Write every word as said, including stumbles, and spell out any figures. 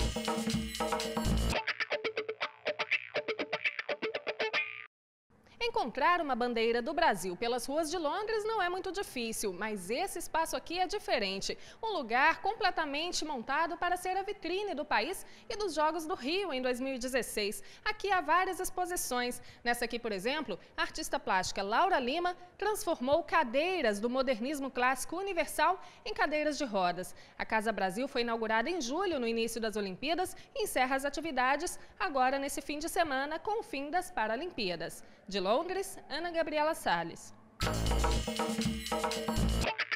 Encontrar uma bandeira do Brasil pelas ruas de Londres não é muito difícil, mas esse espaço aqui é diferente. Um lugar completamente montado para ser a vitrine do país e dos Jogos do Rio em dois mil e dezesseis. Aqui há várias exposições. Nessa aqui, por exemplo, a artista plástica Laura Lima transformou cadeiras do modernismo clássico universal em cadeiras de rodas. A Casa Brasil foi inaugurada em julho, no início das Olimpíadas, e encerra as atividades agora nesse fim de semana com o fim das Paralimpíadas. De Londres, Ana Gabriela Salles.